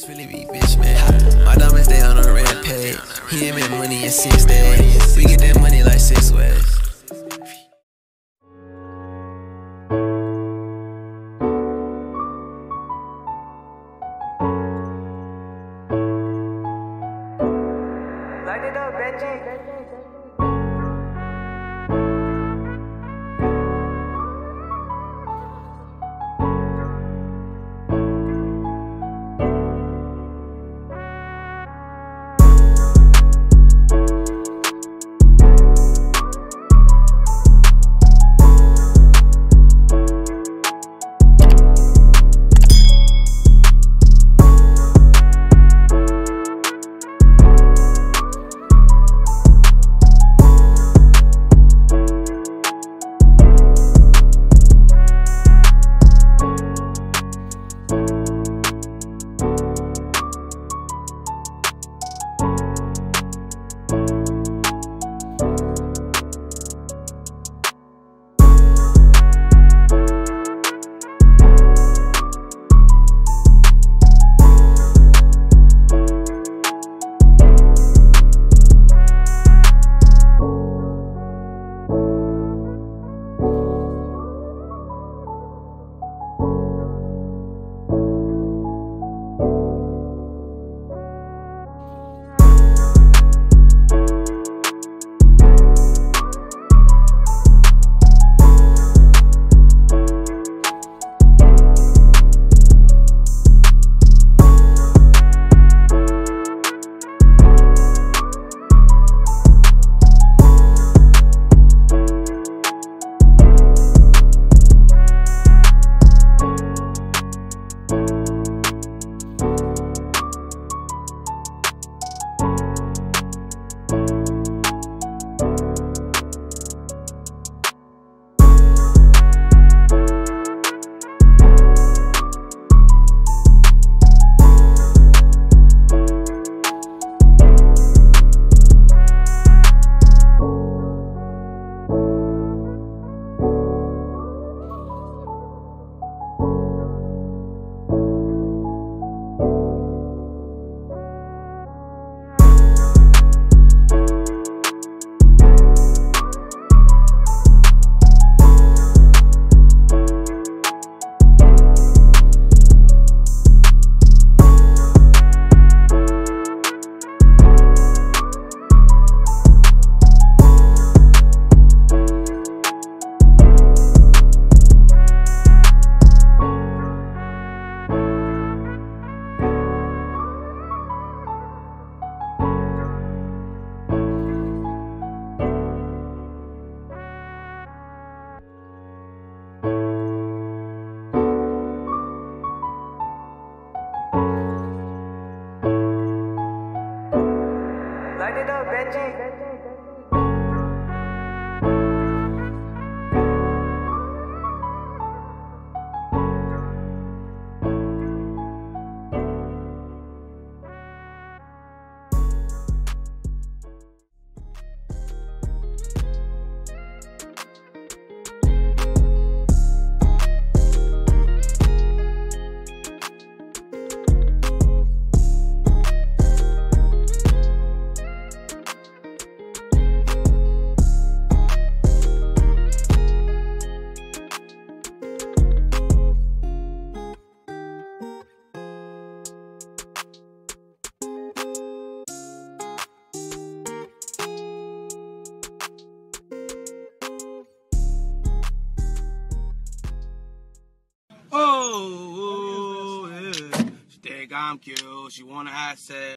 Dawgs really be bitch, man. My diamonds, they on a rampage. He ain't made money in 6 days. We get that money like 6 ways. Light it up, Benji. Light it up, Benji. Oh, yeah. She think I'm cute. She wanna have sex.